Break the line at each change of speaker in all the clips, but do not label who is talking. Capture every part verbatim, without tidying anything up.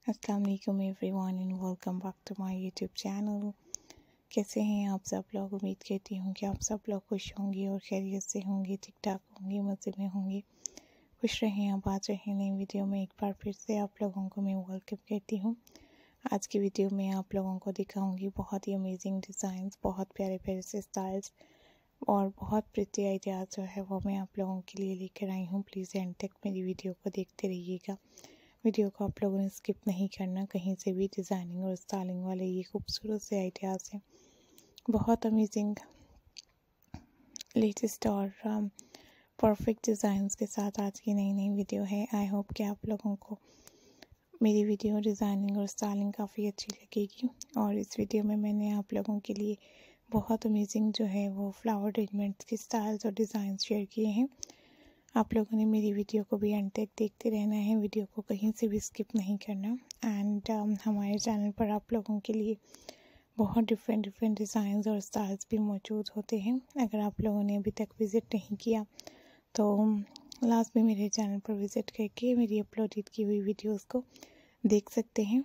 अस्सलाम वालेकुम everyone and welcome back to my YouTube channel. कैसे हैं आप सब लोग? उम्मीद करती हूँ कि आप सब लोग खुश होंगे और खैरियत से होंगे, ठीक ठाक होंगे, मज़े में होंगे। खुश रहें, आबाद रहें। नई वीडियो में एक बार फिर से आप लोगों को मैं वेलकम करती हूँ। आज की वीडियो में आप लोगों को दिखाऊँगी बहुत ही अमेजिंग डिज़ाइंस, बहुत प्यारे प्यारे से स्टाइल्स और बहुत प्रिटी आइडियाज़ जो है वो मैं आप लोगों के लिए लेकर आई हूँ। प्लीज़ एंड तक मेरी वीडियो को देखते रहिएगा। वीडियो को आप लोगों ने स्किप नहीं करना, कहीं से भी। डिज़ाइनिंग और स्टाइलिंग वाले ये खूबसूरत से आइडियाज़ हैं, बहुत अमेजिंग लेटेस्ट और परफेक्ट डिज़ाइंस के साथ आज की नई नई वीडियो है। आई होप कि आप लोगों को मेरी वीडियो डिज़ाइनिंग और स्टाइलिंग काफ़ी अच्छी लगेगी। और इस वीडियो में मैंने आप लोगों के लिए बहुत अमेजिंग जो है वो फ्लावर अरेंजमेंट्स के स्टाइल्स और डिज़ाइन शेयर किए हैं। आप लोगों ने मेरी वीडियो को भी एंड तक देखते रहना है, वीडियो को कहीं से भी स्किप नहीं करना। एंड um, हमारे चैनल पर आप लोगों के लिए बहुत डिफरेंट डिफरेंट डिज़ाइंस और स्टाइल्स भी मौजूद होते हैं। अगर आप लोगों ने अभी तक विज़िट नहीं किया तो लास्ट में मेरे चैनल पर विज़िट करके मेरी अपलोडेड की हुई वीडियोस को देख सकते हैं।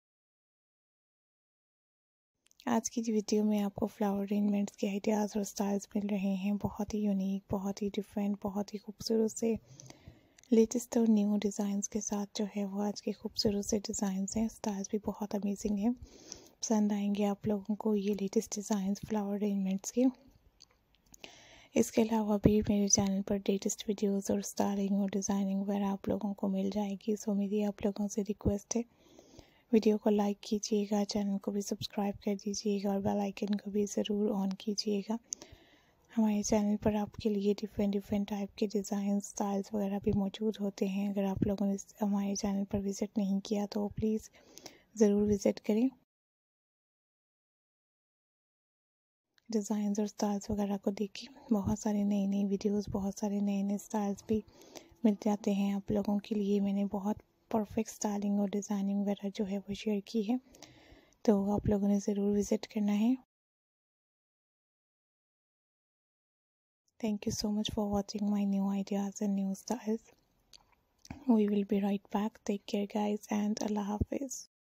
आज की वीडियो में आपको फ्लावर अरेंजमेंट्स के आइडियाज़ और स्टाइल्स मिल रहे हैं, बहुत ही यूनिक, बहुत ही डिफरेंट, बहुत ही खूबसूरत से लेटेस्ट और न्यू डिज़ाइंस के साथ जो है वो आज के खूबसूरत से डिज़ाइंस हैं। स्टाइल्स भी बहुत अमेजिंग हैं, पसंद आएंगे आप लोगों को ये लेटेस्ट डिज़ाइंस फ्लावर अरेंजमेंट्स के। इसके अलावा भी मेरे चैनल पर लेटेस्ट वीडियोस और स्टाइलिंग और डिज़ाइनिंग वगैरह आप लोगों को मिल जाएगी। सो मेरी आप लोगों से रिक्वेस्ट है, वीडियो को लाइक कीजिएगा, चैनल को भी सब्सक्राइब कर दीजिएगा और बेल आइकन को भी ज़रूर ऑन कीजिएगा। हमारे चैनल पर आपके लिए डिफरेंट डिफरेंट टाइप के डिज़ाइन स्टाइल्स वगैरह भी मौजूद होते हैं। अगर आप लोगों ने हमारे चैनल पर विज़िट नहीं किया तो प्लीज़ ज़रूर विज़िट करें। डिज़ाइंस और स्टाइल्स वगैरह को देखें, बहुत सारी नई नई वीडियोस, बहुत सारे नए नए स्टाइल्स भी मिल जाते हैं आप लोगों के लिए। मैंने बहुत परफेक्ट स्टाइलिंग और डिज़ाइनिंग वगैरह जो है वो शेयर की है, तो आप लोगों ने ज़रूर विज़िट करना है। Thank you so much for watching my new ideas and new styles. We will be right back. Take care guys and Allah Hafiz.